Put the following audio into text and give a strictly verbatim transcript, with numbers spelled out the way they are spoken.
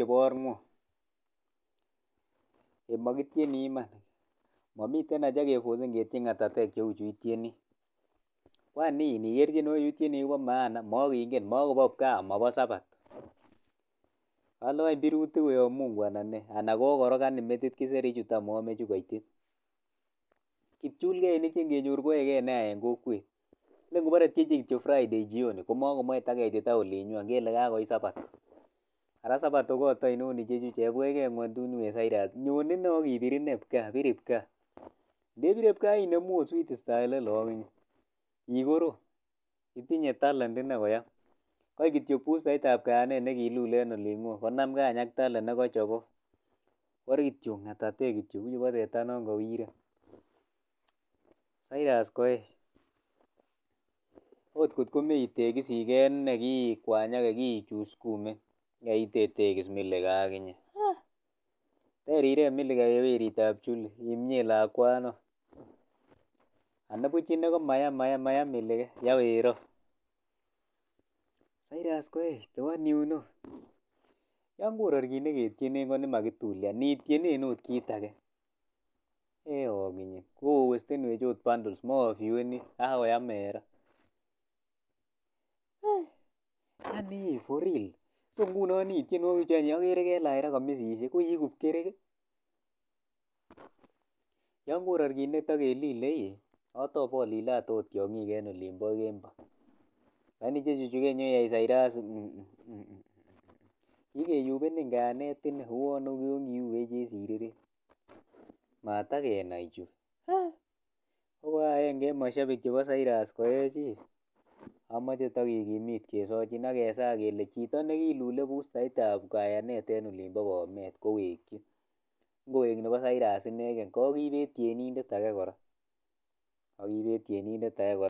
keborng'u mokityeni iman, momiten haja kefosen ketieni ng'atatek cheu chu ityeni, kwani iniker tienwogik chu ityeni kobo maana mokingen mokobo kipkaa mobo sabat, kale wany birutik koyob Mungu anan nee anan kokorokanin metit kiseri chutam ome chu koitit, kipchulkeinik chengenyor koyoege nea en kokwet, len ngobore tyeche kityo Friday jioni komokomoe taketita olinywan kele kakoit sabat, ara sabat ko kot ainon ichechu chebwechke ng'wonduni wee Cyrus nyon inee akibir inee kipkaa, bir kipkaa, ndebire kipkaa inemu ot sweet style lo okinye ikorom itinye talent inei koyam, koik kityo bustait ab kayanet nekilul en oling'wong konamke any ak talent nekochobok, bore kityo ng'atatek kityo uu chebo teta non kowire, Cyrus Koech ot kot komeitegisike inei kiikwanyage kiichus kumin yeitetekis miliga akinye, ter irep miliga ye weritab chuli imie lakwanon, anibuch inei komaya maya maya miliga yaa wero, Cyrus Koech the one you know, yon koror kit neketyenen ko nemakitulian nityenen ot kit age ee okinye kowestenwech ot bundles moofiueni kakoyamen ra, yaani for real so ngunon ii tienwogik chu any okere kelach ra komisisiek ko iiku pkerech, yon koror kit netokelile ii otobo olilat ot tiong'ik en olimbo kembo, lakini ichechu chukenyoiyai Cyrus kikeyubenin kayanet inei uon konkiuwech en siriret, matakenai chu, ko aenge en mashabik chebo Cyrus Koech ii amoche tokikimit kesochin ak kesaa kele chito nekilule bustaitab kayanet en olimbo Bomet kowekyi, ngowek nebo Cyrus ineken kokibet tienindet age kora, kokibet tienindet age kora.